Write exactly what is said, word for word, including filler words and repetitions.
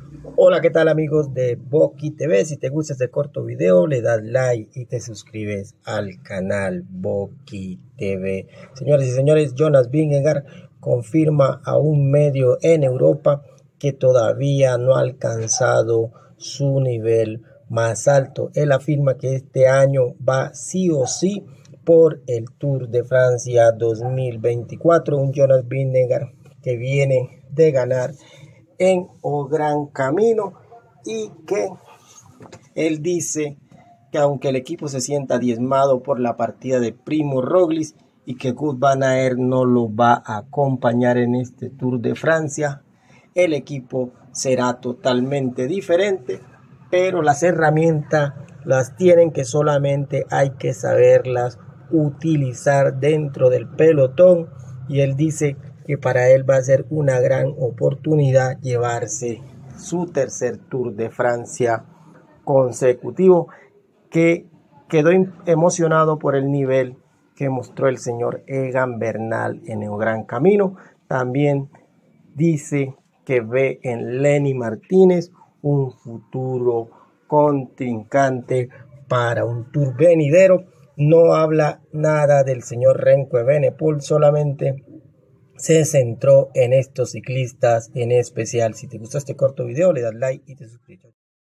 Hola, ¿qué tal amigos de Boki T V? Si te gusta este corto video, le das like y te suscribes al canal Boki T V. Señores y señores, Jonas Vingegaard confirma a un medio en Europa que todavía no ha alcanzado su nivel más alto. Él afirma que este año va sí o sí por el Tour de Francia dos mil veinticuatro. Un Jonas Vingegaard que viene de ganar en O Gran Camino y que él dice que aunque el equipo se sienta diezmado por la partida de Primo Roglic y que Wout van Aert no lo va a acompañar en este Tour de Francia, el equipo será totalmente diferente, pero las herramientas las tienen, que solamente hay que saberlas utilizar dentro del pelotón. Y él dice que para él va a ser una gran oportunidad llevarse su tercer Tour de Francia consecutivo, que quedó emocionado por el nivel que mostró el señor Egan Bernal en el Gran Camino. También dice que ve en Lenny Martínez un futuro contrincante para un Tour venidero. No habla nada del señor Remco Evenepoel, solamente se centró en estos ciclistas en especial. Si te gustó este corto video, le das like y te suscribes.